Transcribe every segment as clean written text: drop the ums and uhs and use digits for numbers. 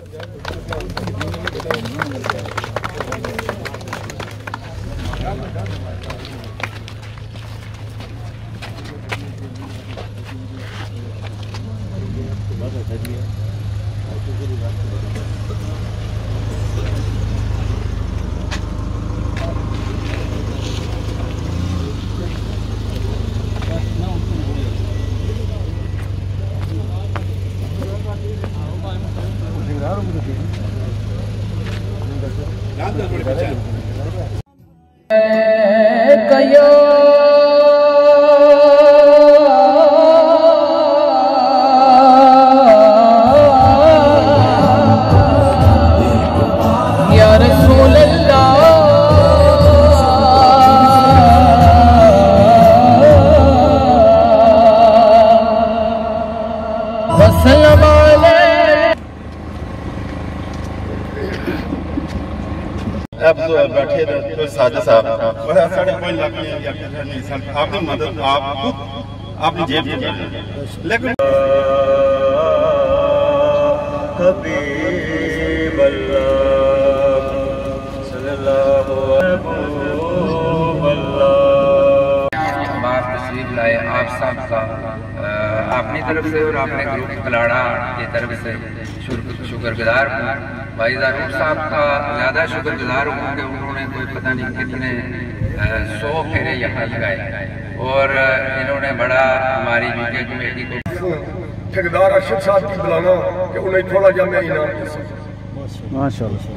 बैठे तो साजा साहब कोई नहीं सर आपकी मदद आप अपनी जेब से लेकिन हबीब अल्लाह सल्लल्लाहु तशरीफ लाए आप सब का अपनी तरफ से और अपने ग्रुप कलाड़ा की तरफ से शुक्रगुजार हूँ। भाई ज़ारूर साहब का ज़्यादा शुक्रगुजार हूँ कि उन्होंने कोई पता नहीं कितने 100 फेरे यहाँ लगाए और इन्होंने बड़ा हमारी यूके कमेटी को ठेकेदार अरशद साहब की बुलाना कि उन्हें थोड़ा जा मैं इनाम दे सकूं। माशाअल्लाह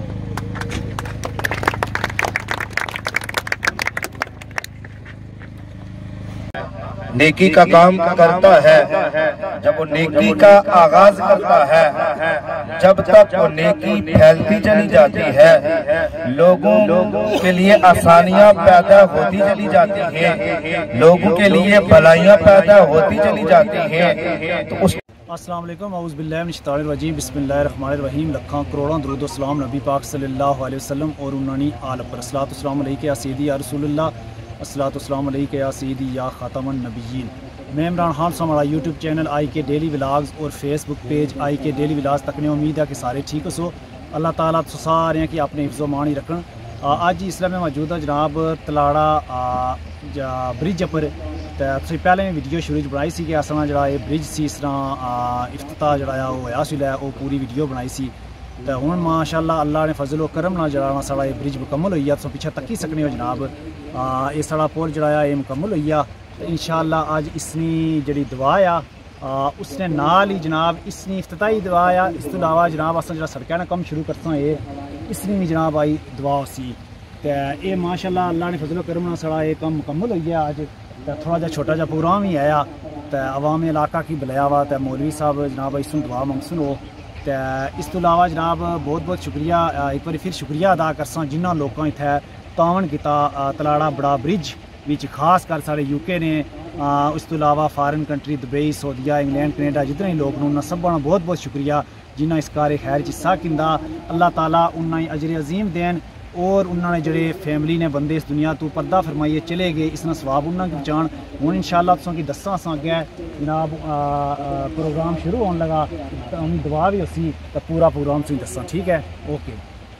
नेकी का काम करता है जब वो नेकी का आगाज करता है, जब तक वो नेकी फैलती चली जाती है, लोगों के लिए आसानियां पैदा होती चली जाती हैं, लोगों के लिए भलाइयां पैदा होती चली जाती हैं। तो उस अस्सलाम वालेकुम औज़ु बिल्लाहि मिनश शैतानिर रजीम बिस्मिल्लाहिर रहमानिर रहीम। लखां करोड़ों दरूद व सलाम नबी पाक सल्लल्लाहु अलैहि वसल्लम और उन्नानी आल पर अस्सलातु वस्सलामु अलैका या सय्यदी या रसूलुल्लाह, अस्सलातु वस्सलामु अलैका या सय्यदी या खातमुन नबिय्यीन। मैं इमरान खान से हमारा YouTube channel IK daily vlogs और Facebook page IK daily vlogs तकने उम्मीद है कि सारे ठीक हो। अल्लाह ताला तो सारे की अपने हिफ्ज़ो मान ही रखन। अज इसलिए मैं मौजूद हाँ जनाब तलाड़ा ब्रिज पर। तो पहले मैं वीडियो शुरू बनाई सी कि अस जो ब्रिज से इस तरह इफ्तिताह जोड़ा होया सिला वो पूरी वीडियो बनाई सी। तो हूँ माशाअल्लाह अल्लाह ने फजल व करम ना जरा साड़ा ये ब्रिज मुकम्मल हो गया। तुम पिछे तकी सकने हो जनाब ये साड़ा पुल जोड़ा ये मुकम्मल हो गया। तो इंशाअल्लाह अज इसनी जी दुआ आ उसने नाल ही जनाब इसनी इफ्तिताही दुआ आ। इस तो अलावा जनाब अस जो सड़क का कम शुरू करता ये इसनी भी जनाब आई दुआ सी। तो ये माशाअल्लाह अल्लाह ने फजल व करम ना साड़ा ये कम मुकम्मल हो गया। अज तो थोड़ा जहा छोटा जहा प्रोग्राम ही आया तो अवाम इलाका की बुलाया हुआ तो मौलवी साहब जनाब इसमें दुआ मंगसन हो। तो इस तो अलावा जनाब बहुत बहुत शुक्रिया एक बार फिर शुक्रिया अदा करसा जिन्हों लोगों इत्थे तावन किया तलाड़ा बड़ा ब्रिज विच खास कर साढ़े UK ने उस तो अलावा फॉरन कंट्री दुबई सऊदीया इंग्लैंड कनेडा जितने लोग उन्होंने सब का बहुत बहुत शुक्रिया जिन्हें इस कार्य खैर हिस्सा किंदा। अल्लाह ताला उन्हें अजर अजीम देन और उन्होंने जोड़े फैमिली ने बंदे इस दुनिया तो पर्दा फरमाइए चले गए इसना सवाब उन्होंने पहुँचान। हूँ इंशाअल्लाह तुसों की दसा अस अगे जनाब प्रोग्राम शुरू होने लगा तो उन्हें दुआ भी उसी तो पूरा प्रोग्राम तुम दसा ठीक है। ओके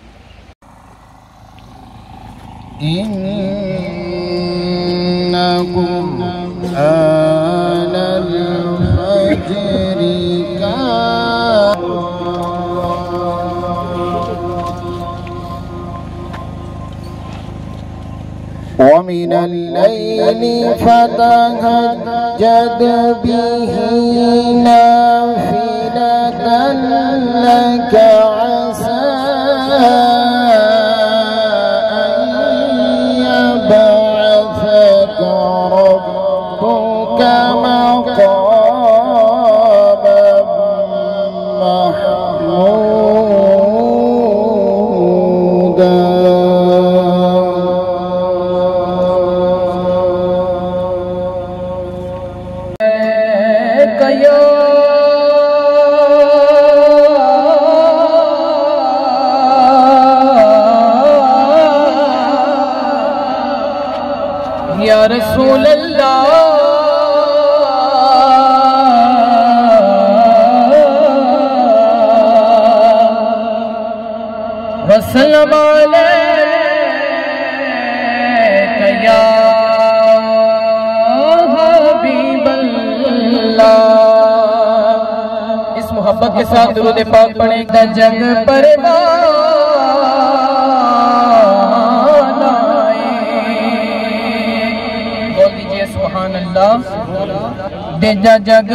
ومن الليل فتهجد به نافلة لك عسى أن يبعثك ربك مقاما या रसूल अल्लाह वसल्लम अलैका या हबीबल्लाह। इस मोहब्बत के साथ दुरूद पाक पढ़े। जग परवान आए, बोल दीजिए सुभान अल्लाह। देजा जग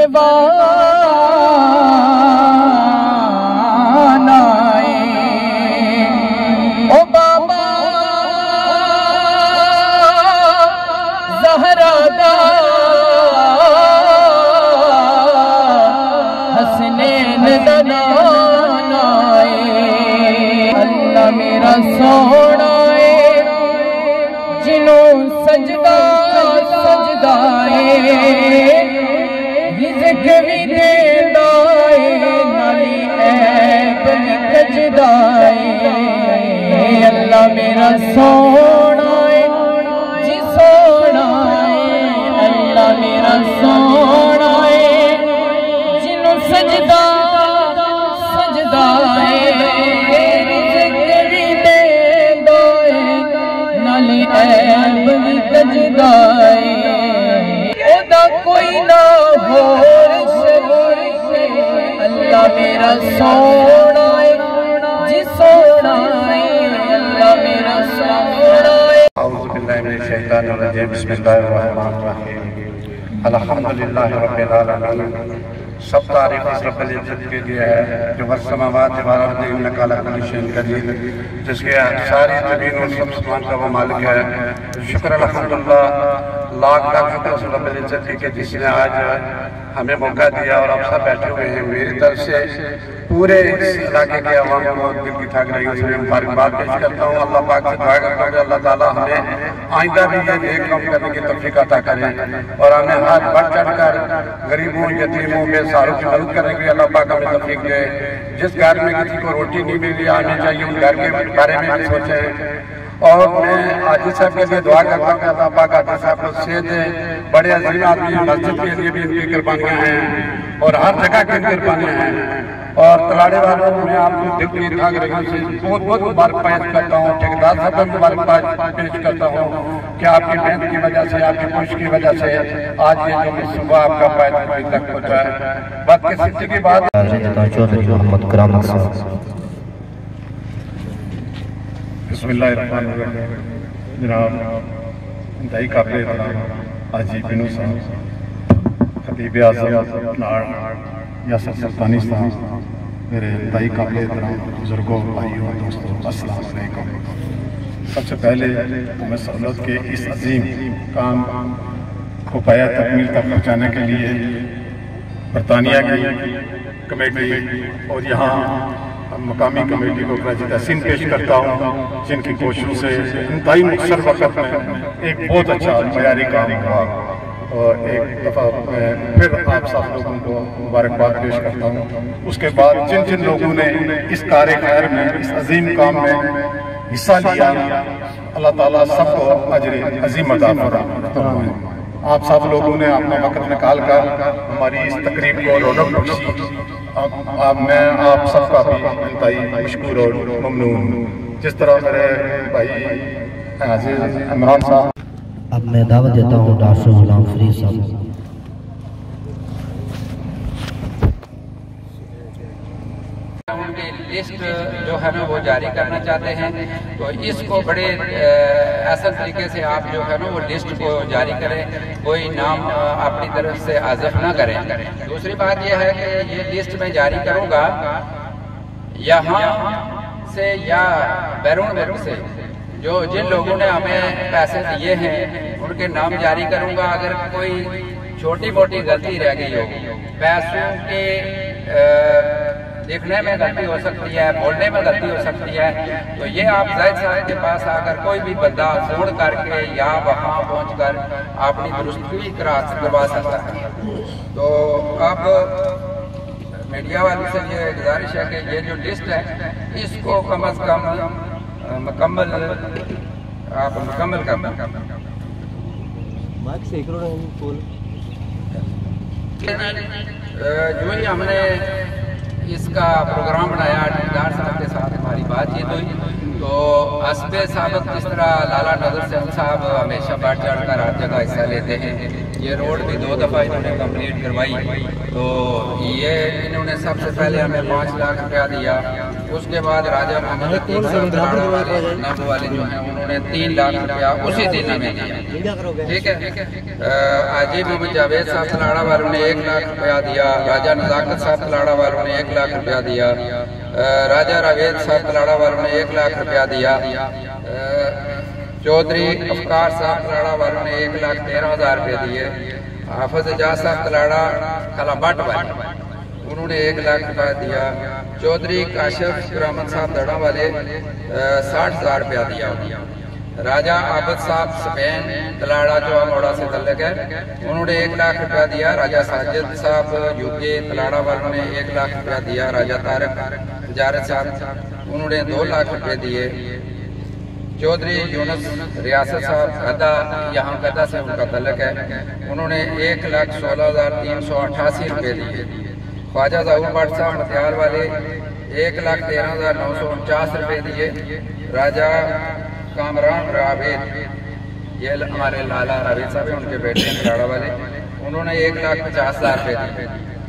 परवान आए, ओ बाबा ज़हरा दा हसनैन दा नाम आए। अल्लाह मेरा सोना है जिन्हों सजदा सजदाए, रिज़्क़ भी देंदा है नाली ऐब भी कजदाए। अल्लाह मेरा सोना है जी सोना है, अल्लाह मेरा सोना है जिन्हों सजदा सजदाए, रिज़्क़ भी देंदा है नाली ऐब भी कजदाए। ओदा कोई ना हो अल्लाह मेरा सोना है जी सोना है, अल्लाह मेरा सोना है। औज़ु बिल्लाहि मिनश शैतानिर रजीम। बिस्मिल्लाहिर रहमानिर रहीम। अल्हम्दुलिल्लाहि रब्बिल आलमीन। सब तारीफ इस रब्बुल इज्जत के लिए है जो वस्समावाति वल अर्ज़ इन्नका अला कुल्लि शैइन क़दीर, जिसके सारी ज़मीन और सब आसमान का वो मालिक है। शुक्र अल्हम्दुलिल्लाह, लाख लाख शुक्र उस रब्बुल इज्जत के जिसने आज हमें मौका दिया और आप सब बैठे हुए हैं। मेरी तरफ से पूरे इस इलाके के अवाम को दिल की ठाक रही उसमें मुबारकबाद पेश करता हूँ। अल्लाह पाक से दुआ करता हूँ कि अल्लाह ताला हमें आइंदा भी ये नेक काम करने की तौफीक अता करें और हमें हाथ बढ़ चढ़ कर गरीबों, यतीमों, बेसहारों की मदद करने की अल्लाह पाक हमें तौफीक दे। जिस घर में किसी को रोटी नहीं मिली आनी चाहिए उन घर के बारे में भी सोचें। और मैं आदिल साहब के लिए दुआ करता हूँ कि अल्लाह पाक आदिल साहब को सेहत दे। बड़े अजीम आदमी, मस्जिद के लिए भी इनकी कुर्बानियाँ हैं और हर जगह की कुर्बानियाँ हैं। और तलाड़े वालों में आपको दिल की ठाक रही से बहुत बहुत मुबारक पेश करता हूँ। ठेकेदार साहब को मुबारकबाद पेश करता हूँ कि आपकी मेहनत की वजह से, आपकी कोशिश की वजह से आज ये जो सुबह आपका फायदा कोई तक पहुँचा है। बात किसी की बात चौधरी मोहम्मद करामत साहब। बिस्मिल्लाहिर्रहमानिर्रहीम। जनाब इंतहाई काबिल हाजी बिनू साहब, खतीब आज़म यासर सुल्तानी साहब, मेरे इंतहाई काबिल बुजुर्गों, भाइयों, दोस्तों, अस्सलाम वालेकुम। सबसे पहले मैं सहूलत के इस अजीम काम को पाया तकमील तक पहुँचाने के लिए बरतानिया की कमेटी और यहाँ मकामी कमेटी को तहसीन पेश करता हूँ, जिनकी कोशिशों से इंतहाई मुख्तर वक्त में एक बहुत अच्छा मयारी काम हुआ। और एक दफ़ा मैं फिर आप सब लोगों को मुबारकबाद पेश करता हूँ। उसके बाद जिन जिन लोगों ने इस कार्य खैर में, इस अजीम काम में हिस्सा लिया, अल्लाह ताला सबको अजर अजीम अता फरमाए। आप सब लोगों ने अपना वक्त निकाल कर हमारी इस तकरीब को रौनक बख्शी। मैं आप सबका भी इंतहाई मशकूर और ममनून। जिस तरह मेरे भाई इमरान साहब। अब मैं दावत देता हूँ डॉक्टर गुलाम फरीद साहब। उनकी लिस्ट जो है ना वो जारी करना चाहते हैं, तो इसको बड़े असल तरीके से आप जो है ना वो लिस्ट को जारी करें, कोई नाम अपनी तरफ से आज़फ ना करें। दूसरी बात यह है कि ये लिस्ट मैं जारी करूँगा यहाँ से या बैरून मुल्क से जो जिन लोगों ने हमें पैसे दिए हैं उनके नाम जारी करूँगा। अगर कोई छोटी मोटी गलती रह गई हो, पैसों के लिखने में गलती हो सकती है, बोलने में गलती हो सकती है, तो ये आप ज़ाहिद साहब के पास आकर कोई भी बंदा फोन करके या वहाँ पहुँचकर अपनी दुरुस्ती करवा सकता है। तो अब मीडिया वालों से ये गुजारिश है कि ये जो लिस्ट है इसको कम अज़ कम मुकम्मल करना। जो ही हमने इसका प्रोग्राम बनाया ठेकेदार साहब के साथ हमारी बात बातचीत हुई तो हस्बे साबित जिस तरह लाला नजर सिंह साहब हमेशा बढ़ चढ़ कर हर जगह हिस्सा लेते हैं, ये रोड भी 2 दफ़ा इन्होंने कंप्लीट करवाई। तो ये इन्होंने सबसे पहले हमें 5 लाख रुपया दिया, उसके बाद राजा मोहम्मद अतीक साहब तलाड़ा वाले जो हैं उन्होंने 3 लाख रुपया उसी दिन हमें दिया। ठीक है, आजी मोहम्मद जावेद साहब तलाड़ा वालों ने 1 लाख रुपया दिया, राजा नजाकत साहब तलाड़ा वालों ने 1 लाख रुपया दिया, राजा रावेद साहब तलाड़ा वालों ने 1 लाख रुपया दिया, चौधरी अफकार साहब तलाड़ा वालों ने 1,13,000 रुपये दिए, हाफिज एजाज साहब तलाड़ा खलाबट वाले उन्होंने 1 लाख रुपया दिया, चौधरी काशिफ ग्रामन साहब दड़ा वाले 60,000 रुपया दिया, राजा आबद साहब स्पेन तलाड़ा जो अमोड़ा से तल्लक है उन्होंने 1 लाख रुपया दिया, राजा साजिद साहब यूके तलाड़ा वालों ने 1 लाख रुपया दिया, राजा तारक तजारत साहब उन्होंने 2 लाख रुपये दिए, चौधरी यूनुस रियासत साहब गदा यहाँ गदा से उनका तल्लक है उन्होंने 1,16,388 रुपये दिए, ख्वाजा ज़हूर भट्ट साहब हथियार वाले 1,13,949 रुपये दिए, राजा कामरान रावेद ये हमारे लाला रावेद साहब उनके बेटे हैं तलाड़ा वाले उन्होंने 1,50,000 रुपये दिए,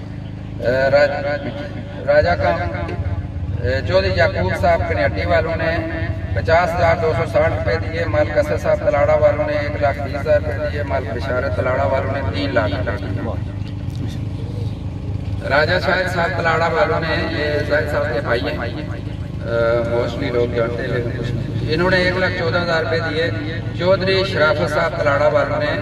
राजा का चौधरी याकूब साहब कन्याटी वालों ने 50,260 रुपये दिए, मालिक असद साहब तलाड़ा वालों ने 1,20,000 रुपये दिए, मालिक बिशारत तलाड़ा वालों ने 3 लाख रुपये दिए, राजा शाहिद साहब तलाड़ा वालों ने ये शाहिद साहब के भाई हैं मोस्टली लोग जानते हैं लेकिन कुछ नहीं, इन्होंने 1,14,000 रुपये दिए, चौधरी शराफत साहब तलाड़ा वालों ने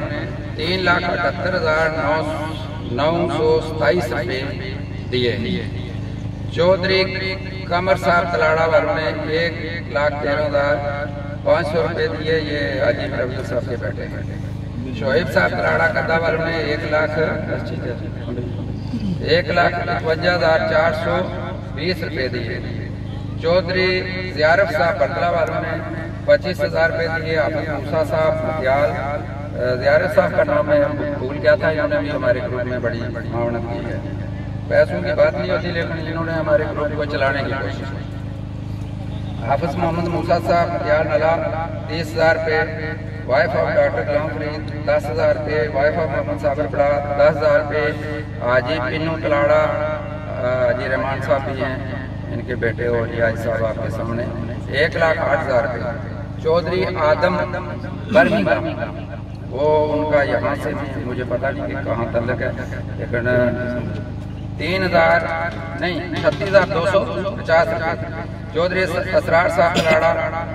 3,78,927 रुपये दिए, चौधरी कमर साहब तलाड़ा वालों ने 1,13,500 रुपये दिए, ये हाजी रफी साहब के बेटे हैं, शोएब साहब तलाड़ा कद्दा वालों ने 1,51,420 रुपये दिए, चौधरी ज़ियारफ साहब बटला वालों ने 25,000 रुपये दिए, हाफिज मूसा साहब हथियार ज़ियारफ साहब का नाम है भूल गया था, इन्होंने भी हमारे ग्रुप में बड़ी मावनत की है, पैसों की बात नहीं होती लेकिन इन्होंने हमारे ग्रुप को चलाने की कोशिश की, हाफिज मोहम्मद मूसा साहब हथियार नला 30,000 रुपये, wife of doctor Ghulam Farid 10,000 रुपये, वाइफ ऑफ मोहम्मद साबिर पड़ा 10,000 रुपये, हाजी पिन्नू तलाड़ा हाजी रहमान साहब भी हैं इनके बेटे और हाजी साहब आपके सामने 1,08,000 रुपये, चौधरी आदम बर्मिंघम वो उनका यहाँ से मुझे पता नहीं कि कहाँ तल्लक है लेकिन 36,250 रुपये, चौधरी असरार साहब तलाड़ा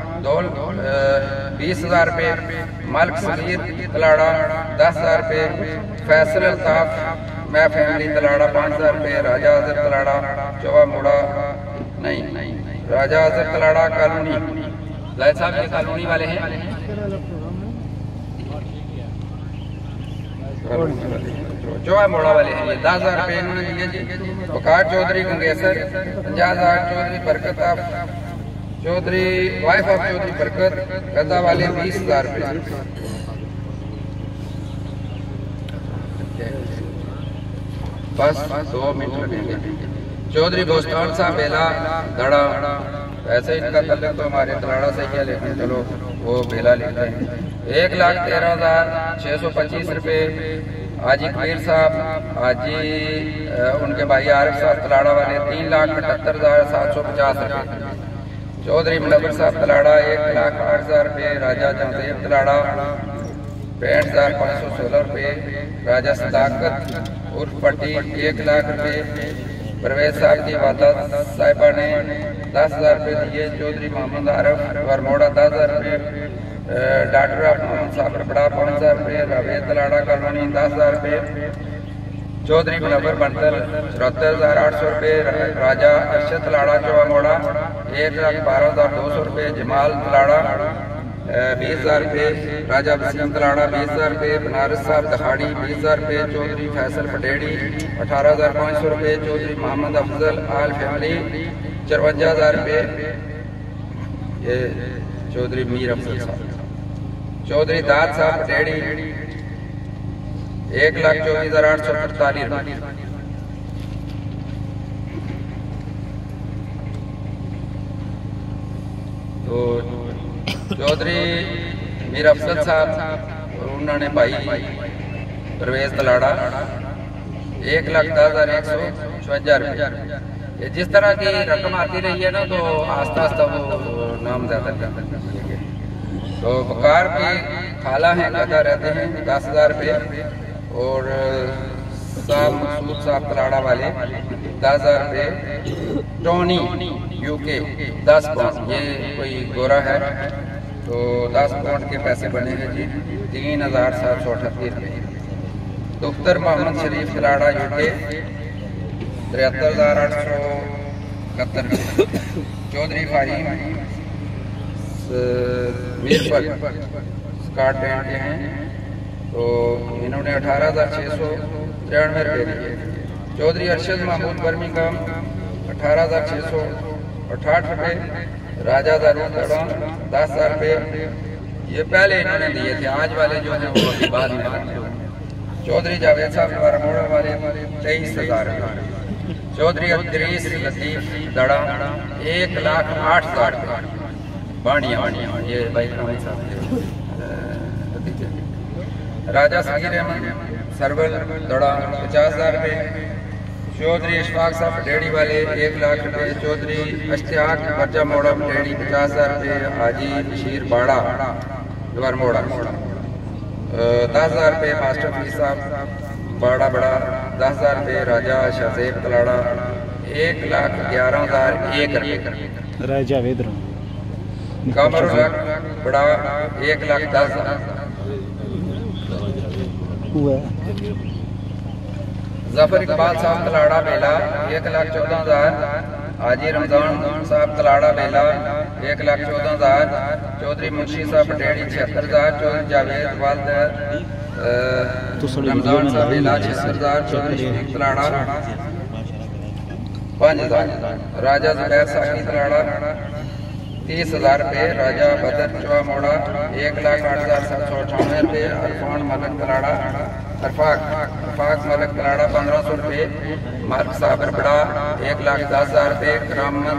20,000 रुपये, मालिक समीर तलाड़ा 10,000 रुपये, फैसल अल्ताफ मैं फैमिली तलाड़ा 5,000 रुपये, राजा अजहर तलाड़ा चौवा मोड़ा नहीं राजा अजहर तलाड़ा कॉलोनी लाल साहब ये कॉलोनी वाले हैं, चौवा मोड़ा वाले हैं, ये 10,000 रुपये इन्होंने दिए जी, वकार चौधरी गंगेसर 50,000, चौधरी बरकत चौधरी वाइफ ऑफ चौधरी बरकत गदा वाले 20,000 रुपये, बस 2 मिनट लगेंगे, चौधरी बोस्तान साहब बेला दड़ा वैसे इनका तल्लुक तो हमारे तलाड़ा से ही है लेकिन चलो वो बेला लेते हैं, 1,13,625 रुपये, हाजी कबीर साहब हाजी उनके भाई आरिफ साहब तलाड़ा वाले 3,78,750 रुपये, चौधरी मुनव्वर साहब तलाड़ा 1,08,000 रुपये, राजा जमशेद तलाड़ा 65,516 रुपये, राजा सदाकत उर्फ पट्टी 1 लाख रुपये, परवेज साहब की वादा साहिबा ने 10,000 रुपये दिए, चौधरी मोहम्मद आरफ वरमोड़ा 10,000 रुपये, डॉक्टर मोहम्मद साहब बड़ा 5,000 रुपये, रावेद तलाड़ा कॉलोनी 10,000 रुपये, चौधरी मुनव्वर बंदर 74,800 रुपये, राजा अरशद तलाड़ा चौवा मोड़ा 1,12,200 रुपये, जमाल तलाड़ा 20,000 रुपये, राजा वसीम तलाड़ा 20,000 रुपये, बनारस साहब दहाड़ी 20,000 रुपये, चौधरी फैसल पटेड़ी 18,500 रुपये, चौधरी मोहम्मद अफजल आल फैमिली 54,000 रुपये, ये चौधरी मीर अफजल साहब, चौधरी दाद साहब पटेड़ी 1,24,843 रुपये, तो चौधरी मीर अफजल साहब और उन्होंने भाई परवेज तलाड़ा 1,10,155 रुपये। जिस तरह की रकम आती रही है ना, तो आस्ता आस्ता वो नाम ज़्यादा करते हैं। तो बकार की खाला हैं, कहता रहते हैं 10,000 रुपये, और साहब मसूद साहब तलाड़ा वाले 10,000 रुपये। टोनी यूके 10 पाउंड, ये कोई गोरा है, तो 10 पाउंड के पैसे बने हैं जी 3,738 रुपये। दुख्तर मोहम्मद शरीफ तलाड़ा यूके 73,871 रुपये। चौधरी फाहिम मीरपुर स्कॉटलैंड के हैं, तो इन्होंने 18,693 रुपये दिए। चौधरी अरशद महमूद बर्मिंघम 18,668 रुपये। राजा दारू तड़ा 10,000 रुपये, ये पहले इन्होंने दिए थे, आज वाले जो हैं वो अभी बाद में। चौधरी जावेद साहब बारामूला वाले 23,000 रुपये। चौधरी अदरीस लतीफ दड़ा 1,08,000 रुपये। बाणिया ये भाई साहब। राजा सगीर अहमद सरवल दड़ा 50,000 रुपये। चौधरी इशफाक साहब डेड़ी वाले 1,00,000 रुपये। चौधरी अश्तियाक बच्चा मोड़ा डेड़ी 50,000 रुपये। हाजी बशीर बाड़ा द्वार मोड़ा 10,000 रुपये। मास्टर फीस साहब बाड़ा बड़ा 10,000 रुपये। राजा शाहजेब तलाड़ा 1,11,001 रुपये। राजा वेद कामर बड़ा 1,10,000। जफर इकबाल साहब तलाड़ा बेला 1,14,000। हाजी रमजान साहब तलाड़ा बेला 1,14,000। चौधरी मुंशी साहब डेड़ी 76,000। चौधरी जावेद वालद रमजान साहब बेला 76,000। चौधरी शरीफ तलाड़ा 5,000। राजा जुबैर साहब तलाड़ा 30,000 रुपये। राजा बदर चौहा मोड़ा 1,08,798 रुपये। अरफान मलक तलाड़ा अरफाक मलक तलाड़ा 1,500 रुपये। मार्क साबर बड़ा 1,10,000 रुपये। करामत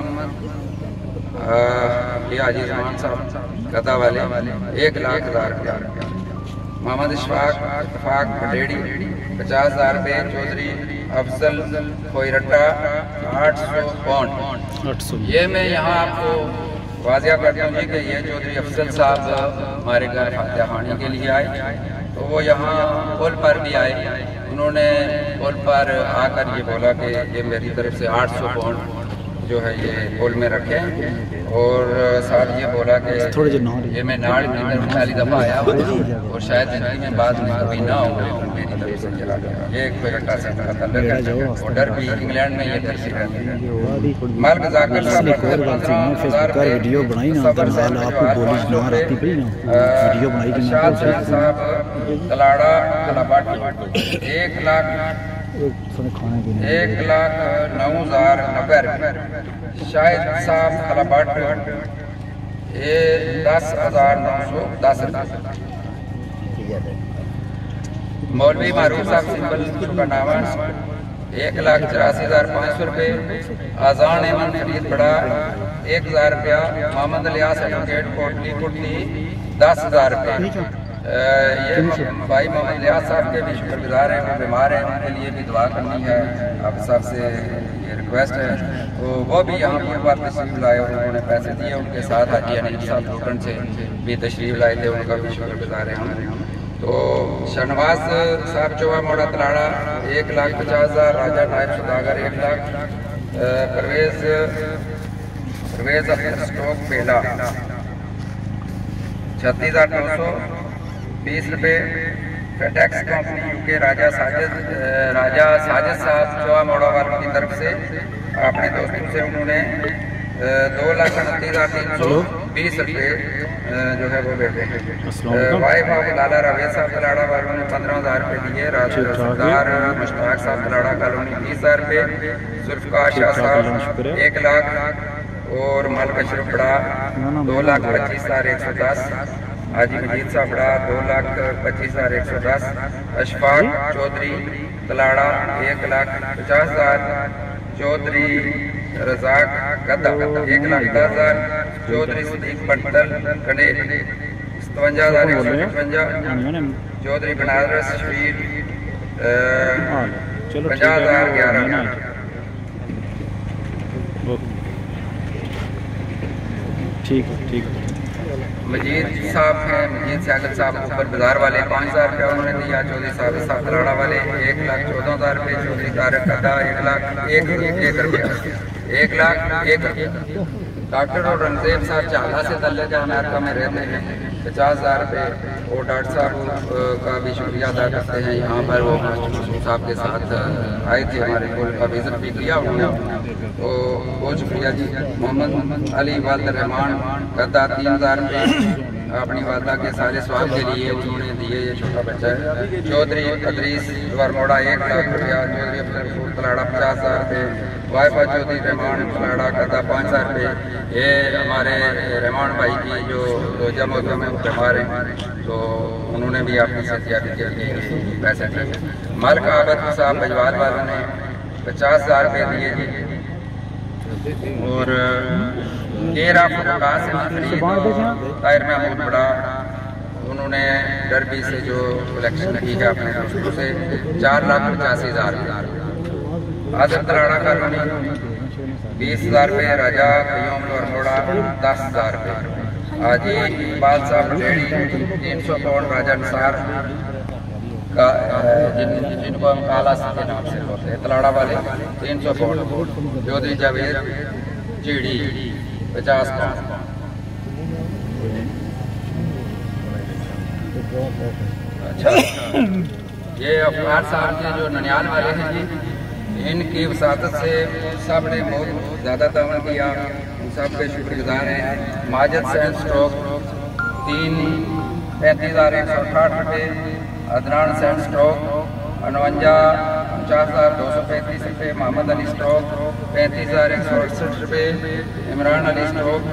हाजी जमान साहब गदा वाले 1,00,000 रुपये। मोहम्मद इशफाक बडेड़ी 50,000 रुपये। चौधरी अफजल खोईरट्टा 800 पाउंड। ये मैं यहाँ आपको वाजिया करता हूँ कि ये चौधरी अफजल साहब हमारे घर फातिहा खाने के लिए आए, तो वो यहाँ पुल पर भी आए। उन्होंने पुल पर आकर ये बोला कि ये मेरी तरफ से 800 पाउंड जो है ये पुल में रखें, और साथ ये बोला कि ये मैं नाड़ की तरफ पहली दफ़ा आया हूँ और शायद ज़िंदगी में बाद में कभी ना हो मेरी तरफ से चला गया। ये कोयटा से का तल्लुक़ है, और डर भी इंग्लैंड में ये तरसी रहती है। मालिक ज़ाकिर साहब वीडियो बनाई ना, आपको बोली ना रहती भाई ना वीडियो बनाई कि शाद साहब तलाड़ा कलाबाट 1,09,090 रुपये। शाहिद साहब कलाबाट ये 10,910 रुपये। मौलवी मारूफ साहब सिंबल शुकरनामा 1,84,500 रुपये। आज़ान एमन फरीद बड़ा 1,000 रुपया। मोहम्मद लियास एडवोकेट कोटली कुटली 10,000 रुपये। ये भाई मोहम्मद लियास साहब के भी शुक्रगुजार हैं, वो बीमार हैं, उनके लिए भी दुआ करनी है। आप सबसे ये रिक्वेस्ट है, तो वो भी यहाँ पर तशरीफ लाए और उन्होंने पैसे दिए। उनके साथ हाजी अनिल साहब लोटन से भी तशरीफ लाए थे, उनका भी शुक्रगुजार है हम। तो शहनवाज साहब चौहा मोड़ा तलाड़ा 1,50,000। राजा नायब सौदागर 1,00,000। परवेज स्टॉक बेला 36,920 रुपये। FedEx company UK Raja Sajid sahab चौहा मोड़ा वालों की तरफ से अपने दोस्तों से उन्होंने 2,29,320 रुपये जो है वो बैठे। वाइफ ऑफ लाला रवेद साहब तलाड़ा वालों ने 15,000 रुपये दिए। सरदार मुश्ताक साहब तलाड़ा कॉलोनी 20,000 रुपये। जुल्फकार शाह साहब 1,00,000। और मलिक अशरफ बड़ा 2,25,110। हाजी मजीद साहब बड़ा 2,25,110। अशफाक चौधरी तलाड़ा 1,50,000। चौधरी रजाक गद्दा 1,10,000। चौधरी सदीक पंटल कड़े 57,155। चौधरी बनारस शफीर 50,011। ठीक है मजीद साहब हैं, मजीद सागल साहब ऊपर बाजार वाले 5,000 रुपया उन्होंने दिया। चौधरी साहब तलाड़ा वाले 1,14,000 रुपये। चौधरी तारक अदा 1,01 रुपया। 1,01 रुपया। डॉक्टर और रंगजेब साहब चाला से तल्ले अमेरिका में रहते हैं 50,000 रुपये। और डॉक्टर साहब का भी शुक्रिया अदा करते हैं, यहाँ पर वो साहब के साथ आए थे, हमारे स्कूल का विजिट भी किया उन्होंने, तो बहुत शुक्रिया जी। मोहम्मद अली वालद रहमान गद्दा 3,000 रुपये अपनी वालदा के सारे स्वाब के लिए उन्होंने दिए, ये छोटा बच्चा है। चौधरी अदरीस वरमोड़ा 1,00,000 रुपया। चौधरी अफजल तलाड़ा 50,000 रुपये। वाइफा चौधरी रहमान तलाड़ा गद्दा 5,000 रुपये। ये हमारे रहमान भाई की जो रोजा मौका में बीमार हैं, तो उन्होंने भी अपनी सेहतियाबी के लिए पैसे दिए। मलिक आबद साहब बजवाल वालों ने 50,000 रुपये दिए जी। और ताहिर महमूद बड़ा उन्होंने डरबी से जो कलेक्शन की है अपने दोस्तों से 4,85,000। आदम तलाड़ा कॉलोनी 20,000 रुपये। राजा कयूम वरमोड़ा 10,000 रुपये। हाजी इकबाल साहब डेढ़ी 300 पाउंड। राजा निसार का जिनको हम काला के नाम से बोलते हैं तलाड़ा वाले 300 पाउंड। चौधरी जावेद चीड़ी 50 पाउंड। अच्छा, ये अफगार साहब के जो ननियाल वाले हैं जी, इनकी वसादत से सब ने बहुत ज़्यादा तावन किया, सब के शुक्रगुजार हैं। माजिद सैन स्टॉक 35,168 रुपये। अदनान सैन स्टॉक 50,235 रुपये। मोहम्मद अली स्टॉक 35,168 रुपये। इमरान अली स्टॉक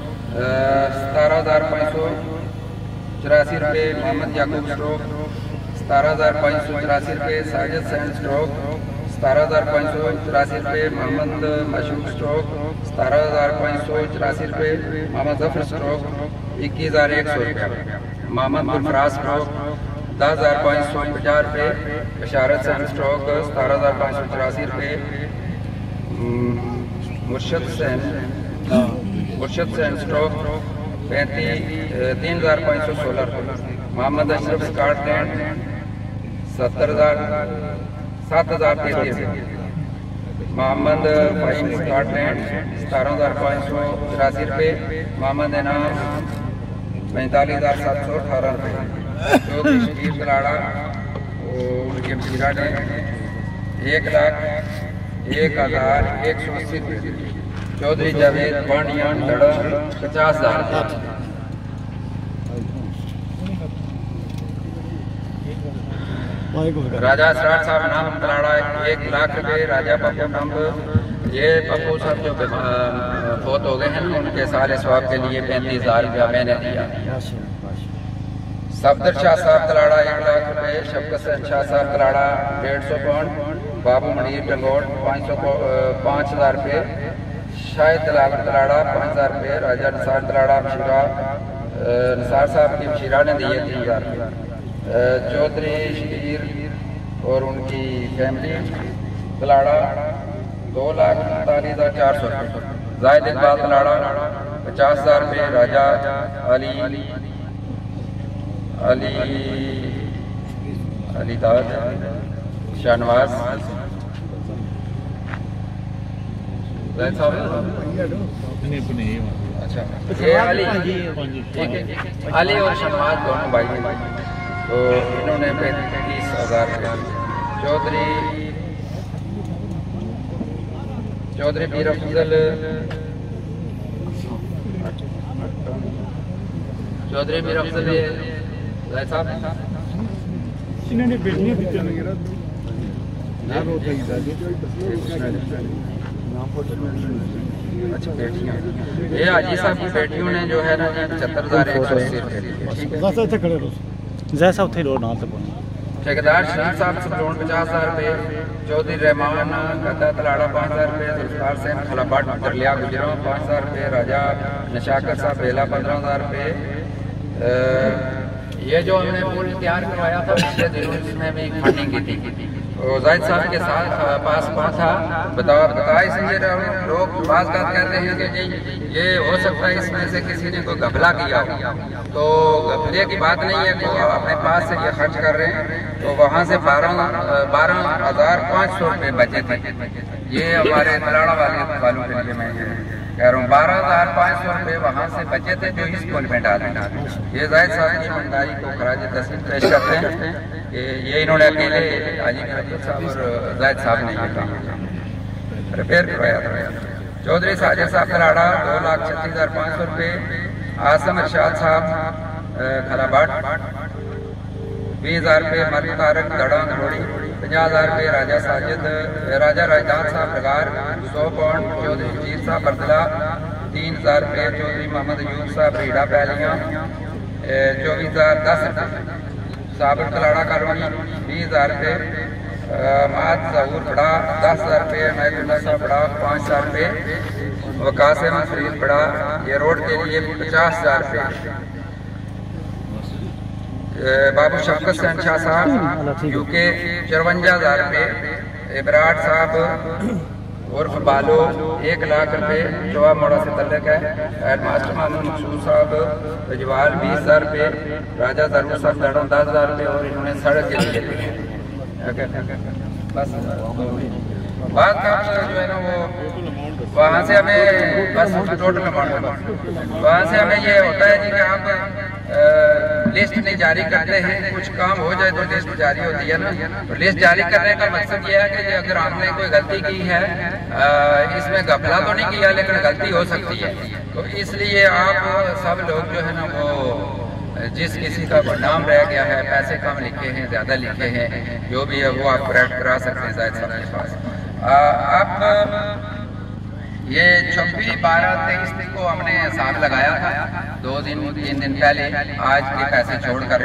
17,584 रुपये। मोहम्मद याकूब स्टॉक 17,584 रुपये। साजिद सैन स्टॉक 17,584 रुपये। मोहम्मद मशूक स्टॉक 17,584 रुपये। मोहम्मद जफर स्टॉक 21,100 रुपये। मोहम्मद गुलफराज स्टॉक 10,550 रुपये। बशारत सैन स्टॉक 17,584 रुपये। मुर्शद सैन स्टॉक 3,516 रुपये। मोहम्मद अशरफ स्कॉटलैंड 7,033 रुपये। मोहम्मद फ़हीम स्कॉटलैंड 17,584 रुपये। मोहम्मद इनाम 45,718 रुपये। चौधरी शकीर तलाड़ा उनके मशीरा ने 1,01,180 रुपये। चौधरी जावेद पानिया दड़ा 50,000 रुपये। राजा सराट साहब नाम तलाड़ा 1,00,000 रुपये। राजा पप्पू नंब, ये पप्पू साहब जो फौत हो गए हैं उनके सारे स्वाब के लिए 35,000 रुपया मैंने दिया। सफदर शाह साहब तलाड़ा 1,00,000 रुपये। शफकत शाह साहब तलाड़ा 150 पाउंड। बाबू मनीर टंगोट 5,000 रुपये। शाहिद तलाड़ा 5,000 रुपये। राजा निसार तलाड़ा मशीरा निसार साहब की मशीरा ने दिए 3,000 रुपये। चौधरी शकीर और उनकी फैमिली तलाड़ा 2,49,400 रुपये। जाहिद इकबाल तलाड़ा 50,000 रुपये। राजा अली दाद शाहनवाज अच्छा, ये अली और शहनवाज दोनों भाई हैं, तो इन्होंने 35,000 रुपये। चौधरी पीर अफजल साहब इन्होंने बेटियां अच्छा बेटियां, ये हाजी साहब की बेटियों ने जो है ना 75,180 रुपये। जैसा उत्थे लो ना तो ठेकेदार शरीफ साहब सपलोन 50,000 रुपये, चौधरी रहमान गद्दा तलाड़ा 5,000 रुपये, जुल्फकार सैन खलाबाट दरलिया गुजरा 5,000 रुपये, राजा नशाकर साहब बेला 15,000 रुपये। ये जो हमने पुल तैयार करवाया था पिछले दिनों इसमें भी फंडिंग की थी, जाहिद साहब के साथ पास था। बताया इसलिए लोग बात कहते हैं कि ये हो सकता है इसमें से किसी ने कोई घपला किया हो, तो घपले की बात नहीं है, तो अपने पास से ये खर्च कर रहे हैं। तो वहाँ से 12,500 रुपये बचे थे। ये हमारे तलाड़ा वालों के लिए मैं कह रहा हूँ 12,500 रुपये वहाँ से बचे थे जो इस पुल में डाले। ये जाहिद साहब की ईमानदारी को खराज तस्लीम पेश करते हैं कि ये इन्होंने अकेले हाजी साहब और जाहिद साहब ने ये काम रिपेयर करवाया था। चौधरी साजिद साहब तलाड़ा 2,36,500 रुपये, आसम इरशाद साहब खलाबाट 20,000 रुपये, मर्द तारक दड़ा घोड़ी 50,000 रुपये, राजा राजदान साहब लगार 100 पाउंड, चौधरी वजीर साहब बरदला 3,000 रुपये, चौधरी मोहम्मद अयूब साहब रीडा पैलियाँ 24,010 रुपये, साबिर तलाड़ा कॉलोनी 20,000 रुपये, माद जहूर बड़ा 10,000 रुपये, महदुल्ला साहब बड़ा 5,000 रुपये, वकासे फरीद बड़ा ये रोड के लिए 50,000 रुपये, बाबू शफकत सैन शाह साहब यूके 54,000 रुपये, इबराट साहब उर्फ बालो 1,00,000 रुपये, जवाब मोड़ा से तल्लक है, हेड मास्टर मामून मकसूद साहब रजवाल 20,000 रुपये, राजा जरूर साहब 10,000 रुपये और इन्होंने सड़क के लिए बस बात का जो है ना वो वहाँ से हमें बस टोटल अमाउंट वहाँ से हमें ये होता है जी कि आप लिस्ट नहीं जारी करते हैं, कुछ काम हो जाए तो लिस्ट जारी होती है ना, तो लिस्ट जारी करने का मकसद ये है कि अगर आपने कोई गलती की है, इसमें घपला तो नहीं किया लेकिन गलती हो सकती है, तो इसलिए आप सब लोग जो है ना वो जिस किसी का नाम रह गया है, पैसे कम लिखे हैं ज़्यादा लिखे हैं, जो भी है वो आप करेक्ट करा सकते हैं जाहिद साहब के पास। आप ये 26/12/23 को हमने हिसाब लगाया था 2-3 दिन पहले, आज के पैसे छोड़कर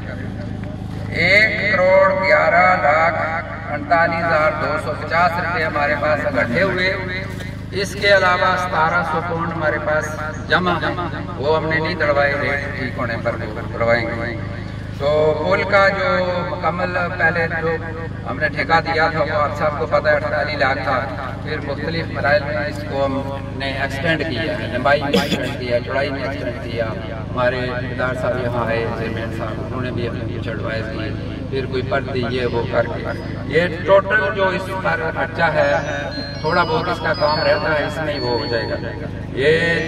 1,11,48,250 रुपये हमारे पास इकट्ठे हुए। इसके अलावा 1,700 पाउंड हमारे पास जमा है, वो हमने नहीं दड़वाए, रेट ठीक होने पर दड़वाएंगे। तो पुल का जो मुकम्मल पहले जो हमने ठेका दिया था वो आप सबको पता है 48 लाख था, फिर मुख्तलिफ मराइल में इसको हमने एक्सटेंड किया, लंबाई में एक्सटेंड किया, चौड़ाई में एक्सटेंड किया। हमारे ठेकेदार साहब यहाँ आए, चेयरमैन साहब, उन्होंने भी अपने कुछ एडवाइस दी, फिर कोई पर्द दी, ये वो करके ये टोटल जो इस पर खर्चा है थोड़ा बहुत इसका काम रहता है, इसमें ही वो हो जाएगा। ये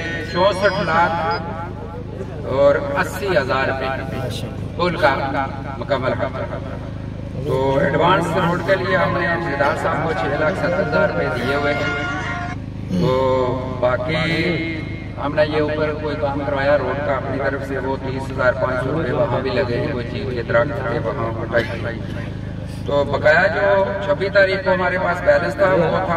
64,80,000 रुपये पुल का मुकम्मल खर्चा। तो एडवांस रोड के लिए हमने ठेकेदार साहब को 6,70,000 रुपये दिए हुए हैं। तो बाकी हमने ये ऊपर कोई काम करवाया रोड का अपनी तरफ से, वो 30,500 रुपये वहाँ भी लगे हैं, कोई चीज़ के दरख्त थे वहाँ कटाई। तो बकाया जो 26 तारीख को हमारे पास बैलेंस था वो था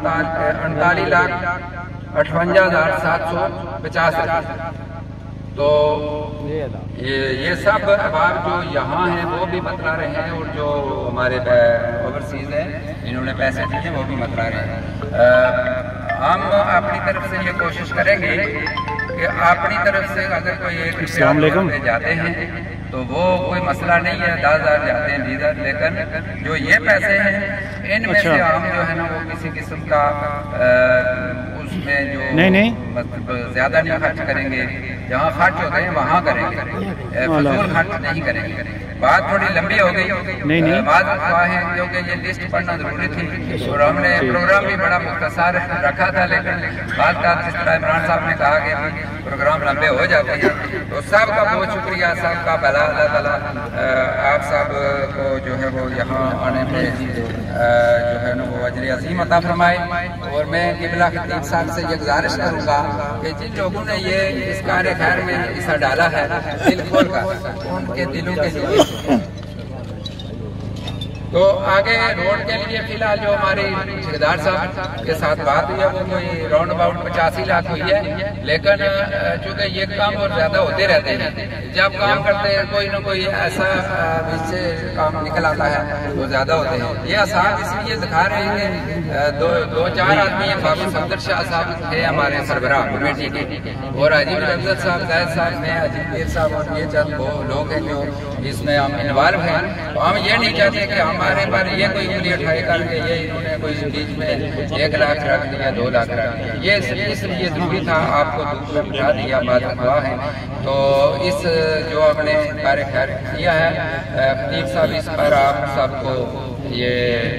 39,58,750 रुपये। तो ये सब अहबाब जो यहाँ हैं वो भी बतला रहे हैं, और जो हमारे ओवरसीज हैं इन्होंने पैसे दिए वो भी बतला रहे हैं। हम अपनी तरफ से ये कोशिश करेंगे कि अपनी तरफ से अगर कोई एक जाते हैं तो वो कोई मसला नहीं है, 10,000 जाते हैं 20,000, लेकिन जो ये पैसे हैं इनमें से हम जो है ना वो किसी किस्म का उसमें जो मतलब ज्यादा नहीं खर्च करेंगे, जहाँ खर्च होते हैं वहाँ करेंगे, फजूल खर्च नहीं करेंगे। बात थोड़ी लंबी हो गई, बात है क्योंकि ये लिस्ट पढ़ना जरूरी थी और हमने प्रोग्राम भी बड़ा मुख्तसर रखा था, लेकिन बात का जिस तरह इमरान साहब ने कहा कि प्रोग्राम लंबे हो जाते हैं, तो सबका बहुत शुक्रिया, सबका भला अल्लाह ताला आप सब को जो है वो यहाँ आने में जो है ना वो अजर अज़ीम अता फरमाए। और मैं क़िबला खतीब साहब से ये गुजारिश करूँगा कि जिन लोगों ने ये इस कार्य खैर में हिस्सा डाला है दिल खोल कर, उनके दिलों के लिए तो आगे रोड के लिए फिलहाल जो हमारे ठेकेदार साहब के साथ बात हुई है वो कोई राउंड अबाउट 85 लाख हुई है, लेकिन चूंकि ये काम और ज्यादा होते रहते हैं, जब काम करते हैं कोई ना कोई ऐसा इससे काम निकल आता है तो ज्यादा होते हैं। ये आसाम इसलिए दिखा रहे हैं, दो चार आदमी हैं, बाबू सफदर शाह साहब थे हमारे सरबराह कमेटी के, और अजीब रमजत साहब, जायद साहब ने, अजीब पीर साहब, और ये चंद वो लोग हैं जो इसमें हम इन्वॉल्व हैं। तो हम ये नहीं चाहते कि हमारे पर ये कोई उंगली उठाए करके ये इन्होंने कोई बीच में 1 लाख रख दिया, 2 लाख रख दिया, ये इसलिए जरूरी था, आपको धूप में बिठा दिया, बात हुआ है। तो इस जो हमने कार्य किया है, खतीब साहब इस पर आप सबको ये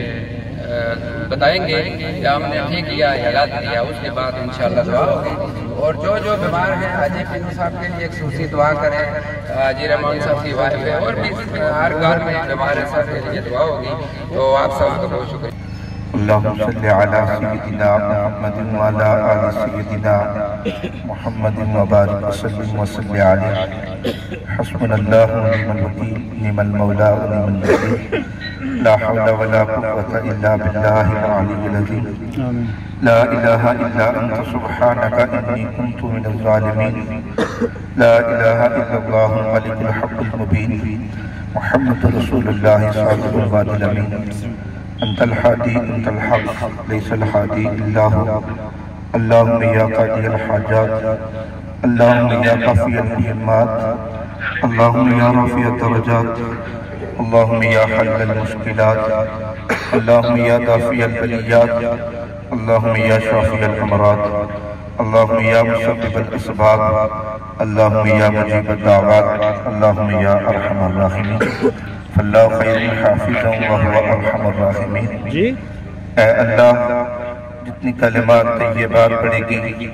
बताएंगे कि हमने ठीक किया या गलत किया, उसके बाद इंशाअल्लाह दुआ होगी। और जो जो बीमार हैं हाजी पिंटू साहब के लिए खूसी दुआ करें, हाजी रहमान साहब की वाइफ है, और भी हर घर में बीमार है, सब के लिए दुआ होगी। तो आप सबका बहुत शुक्रिया। अल्लाहुम्मा सल्ली अला सय्यिदिना मुहम्मदिन व अला आलि सय्यिदिना मुहम्मदिन व बारिक वसल्लिम व सल्ली अलैहि। हस्बुनल्लाहु व निअमल वकील, निअमल मौला व निअमल नसीर, ला हौला व ला कुव्वता इल्ला बिल्लाहिल अलिय्यिल अज़ीम। ला इलाहा इल्ला अंता सुब्हानका इन्नी कुन्तु मिनज़ ज़ालिमीन। ला इलाहा इल्लल्लाहुल मलिकुल हक़्क़ुल मुबीन। मुहम्मदुर रसूलुल्लाह सल्लल्लाहु अलैहि वसल्लम। अंतल हादी अंतल हक़ लैसल हादी इल्ला हु। अल्लाहुम्मा या क़ादियल हाजात, अल्लाहुम्मा या काफ़ियल मुहिम्मात, अल्लाहुम्मा या रफ़ीअत दरजात, अल्लाहुम्मा या हल्लल मुश्किलात, अल्लाहुम्मा या दाफ़ियल बलियात, अल्लाहुम्मा या शाफ़ियल अमराद, अल्लाहुम्मा या मुसब्बिबल असबाब, अल्लाहुम्मा या मुजीबद दावात, अल्लाहुम्मा या अरहमर राहिमीन। अल्लाह खैरुल हाफ़िज़न व हुवा अरहमुर राहिमीन। जी ऐ अल्लाह, जितनी कलिमात तय्यबात पढ़ेगी,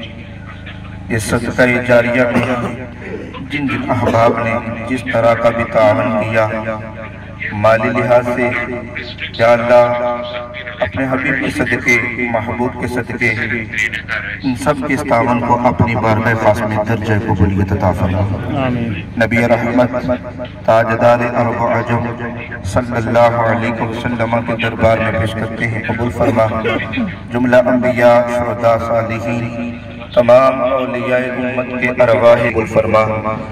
ये सदका जारिया में जिन जिन अहबाब ने जिस तरह का भी तावन किया, माली लिहाज से, या अल्लाह अपने हबीब के सदके, महबूब के सदके, इन सब के इस तावन को अपनी बारगाह खास में दर्जा कबूलियत अता फरमा। नबी रहमत ताजदार अरब अजम सल्लल्लाहु अलैहि वसल्लम के दरबार में पेश करते हैं, कबूल फरमा। जुमला अंबिया, शुहदा, सालिहीन, तमाम औलियाए उम्मत के अरवाह कबूल फरमा।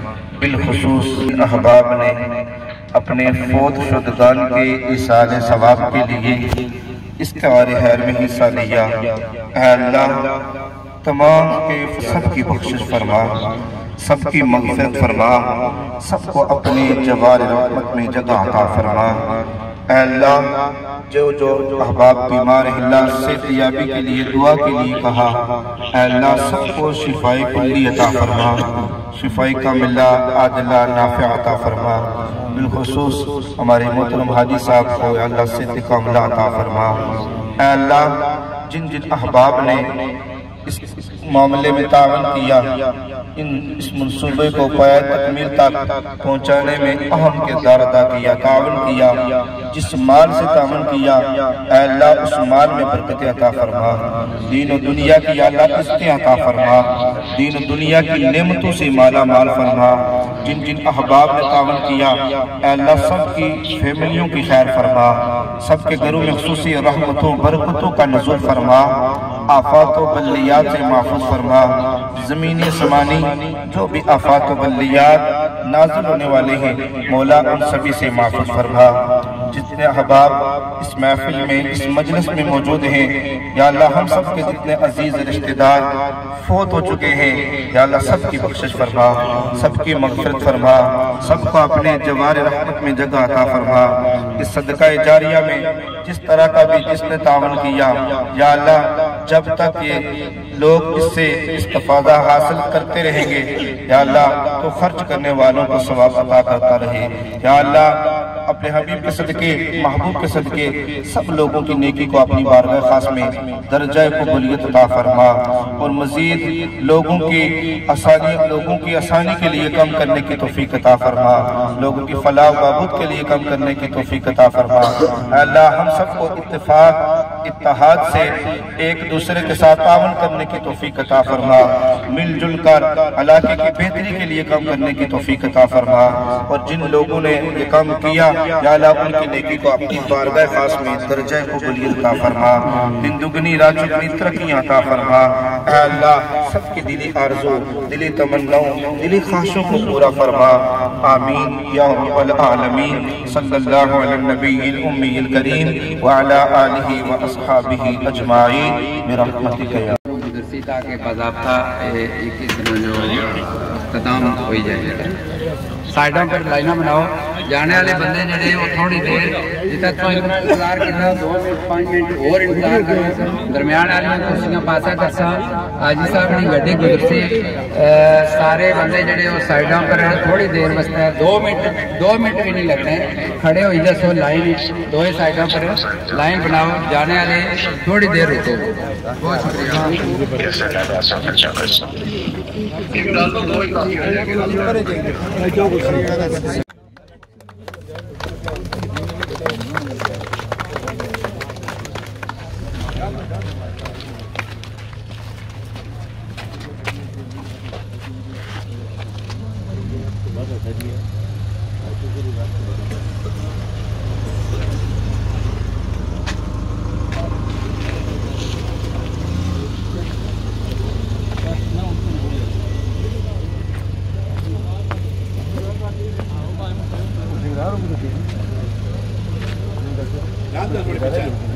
बिलखुसूस अहबाब ने अपने फोत शुदगान के इसाले सवाब के लिए इस त्योहार हैर में हिस्सा लिया। अल्लाह तमाम के सबकी बख्शिश फरमा, सबकी मग़फ़िरत फरमा, सबको अपने जवार रहमत में जगह अता फरमा। अल्लाह जो जो अहबाब बीमार हिल्ला सेहतयाबी के लिए दुआ के लिए कहा, अल्लाह सबको शिफाई कुल्ली अता फरमा, शिफाई कामिला आदिला नाफ़िआ अता फरमा। बिलखुसूस हमारे मोहतरम हाजी साहब को अल्लाह सेहत कामिला अता फरमा। अल्लाह जिन जिन अहबाब ने इस मामले में तावन किया, इस मंसूबे को पाया तकमील तक पहुँचाने में अहम किरदार अदा किया, तावन किया, जिस माल से तावन किया, अल्लाह उस माल में बरकत अता फरमा। दीन और दुनिया की अल्लाह इज़्ज़तें अता फरमा, दीन और दुनिया की नेमतों से माला माल फरमा। जिन जिन अहबाब ने तावन किया, अल्लाह सबकी फैमिलियों की खैर फरमा, सबके घरों में खुसूसी रहमतों बरकतों का नज़ुल फरमा, आफात व बल्लियात से महफूज फरमा। ज़मीनी समानी जो भी आफात व बल्लियात नाज़िल होने वाले हैं, मौला उन सभी से महफूज फरमा। जितने अहबाब इस महफिल में, इस मजलिस में मौजूद हैं, या अल्लाह हम सब के जितने अजीज रिश्तेदार फोत हो चुके हैं, या अल्लाह सबकी बख्शिश फरमा, सबकी मग़फ़िरत फरमा, सबको अपने जवार रहमत में जगह अता फरमा। इस सदका जारिया में जिस तरह का भी जिसने तावन किया, या अल्लाह जब तक ये लोग इससे इस्तिफ़ादा हासिल करते रहेंगे, या अल्लाह तो खर्च करने वालों को सवाब अता करता रहे। या अल्लाह अपने हबीब के सदके, महबूब के सदके सब लोगों की नेकी को अपनी बारगाह खास में दर्जा कबूलियत अता फरमा, और मजीद लोगों की आसानी के लिए कम करने की तौफीक अता फरमा, लोगों की फलाह व बहबूद के लिए कम करने की तौफीक अता फरमा। अल्लाह हम सबको इत्तेफाक इत्तेहाद से एक दूसरे के साथ तावन करने की तौफीक अता फरमा, मिलजुल कर इलाके की बेहतरी के लिए काम करने की तौफीक अता फरमा। और जिन लोगों ने ये काम किया या अल्लाह उनकी नेकी को अपनी बारगाह खास में दर्जा कबूलियत अता फरमा, दिन दुगनी रात चुगनी तरक्कियां अता फरमा। अल्लाह सबकी दिली आरज़ू, दिली तमन्नाओं, दिली ख्वाहिशों को पूरा फरमा। आमीन या रब्बल आलमीन। सल्लल्लाहु अलैहि नबील उम्मील करीम व अला आलिहि व अस्हाबिहि अजमाइन बिरहमतिका या सीता के बाज़ाब्ता 21 दिनों जो इख्तिताम हो जाएगा। साइडों पर लाइना बनाओ, जाने वाले बंदे जड़े वो थोड़ी देर जितना तो इंतजार करना 2 मिनट 5 मिनट और इंतजार करना, दरम्यान वाली कुर्सियां पासा करसा हाजी साहब ने गड्डी गुजर से सारे बंदे जड़े वो साइडों पर थोड़ी देर बसता है, 2 मिनट भी नहीं लगते हैं, खड़े हो जैसे लाइन दो साइडों पर लाइन बनाओ, जाने वाले थोड़ी देर रुको। बहुत शुक्रिया। याद